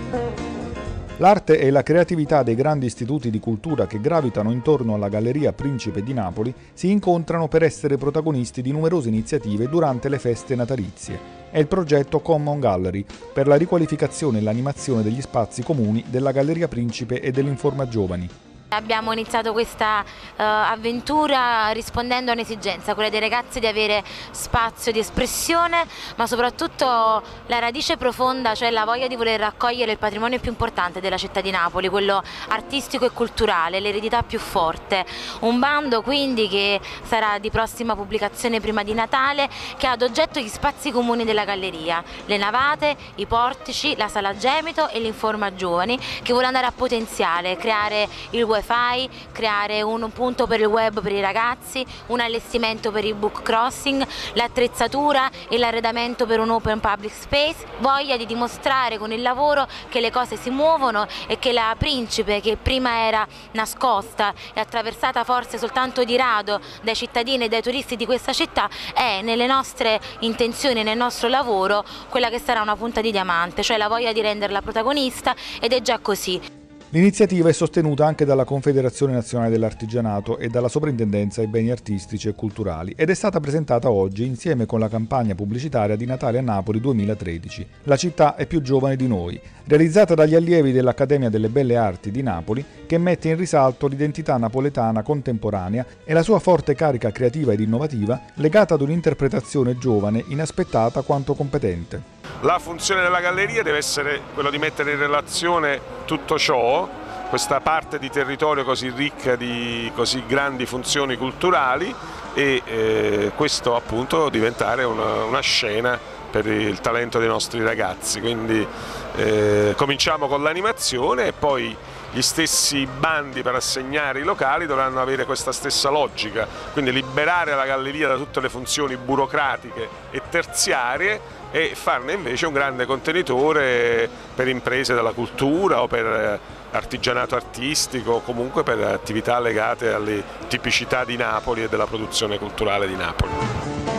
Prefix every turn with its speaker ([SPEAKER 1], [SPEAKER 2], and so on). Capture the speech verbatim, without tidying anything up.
[SPEAKER 1] L'arte e la creatività dei grandi istituti di cultura che gravitano intorno alla Galleria Principe di Napoli si incontrano per essere protagonisti di numerose iniziative durante le feste natalizie. È il progetto Common Gallery per la riqualificazione e l'animazione degli spazi comuni della Galleria Principe e dell'Informa Giovani.
[SPEAKER 2] Abbiamo iniziato questa uh, avventura rispondendo a un'esigenza, quella dei ragazzi di avere spazio di espressione, ma soprattutto la radice profonda, cioè la voglia di voler raccogliere il patrimonio più importante della città di Napoli, quello artistico e culturale, l'eredità più forte. Un bando quindi che sarà di prossima pubblicazione prima di Natale, che ha ad oggetto gli spazi comuni della galleria, le navate, i portici, la sala Gemito e l'Informa Giovani, che vuole andare a potenziare, creare il wifi, creare un punto per il web per i ragazzi, un allestimento per il book crossing, l'attrezzatura e l'arredamento per un open public space, voglia di dimostrare con il lavoro che le cose si muovono e che la Principe, che prima era nascosta e attraversata forse soltanto di rado dai cittadini e dai turisti di questa città, è nelle nostre intenzioni, nel nostro lavoro, quella che sarà una punta di diamante, cioè la voglia di renderla protagonista, ed è già così.
[SPEAKER 1] L'iniziativa è sostenuta anche dalla Confederazione Nazionale dell'Artigianato e dalla Soprintendenza ai Beni Artistici e Culturali ed è stata presentata oggi insieme con la campagna pubblicitaria di Natale a Napoli duemilatredici. La città è più giovane di noi, realizzata dagli allievi dell'Accademia delle Belle Arti di Napoli, che mette in risalto l'identità napoletana contemporanea e la sua forte carica creativa ed innovativa legata ad un'interpretazione giovane, inaspettata quanto competente.
[SPEAKER 3] La funzione della galleria deve essere quella di mettere in relazione tutto ciò, questa parte di territorio così ricca di così grandi funzioni culturali, e eh, questo appunto diventare una, una scena per il talento dei nostri ragazzi. Quindi eh, cominciamo con l'animazione e poi gli stessi bandi per assegnare i locali dovranno avere questa stessa logica, quindi liberare la galleria da tutte le funzioni burocratiche e terziarie e farne invece un grande contenitore per imprese della cultura o per artigianato artistico o comunque per attività legate alle tipicità di Napoli e della produzione culturale di Napoli.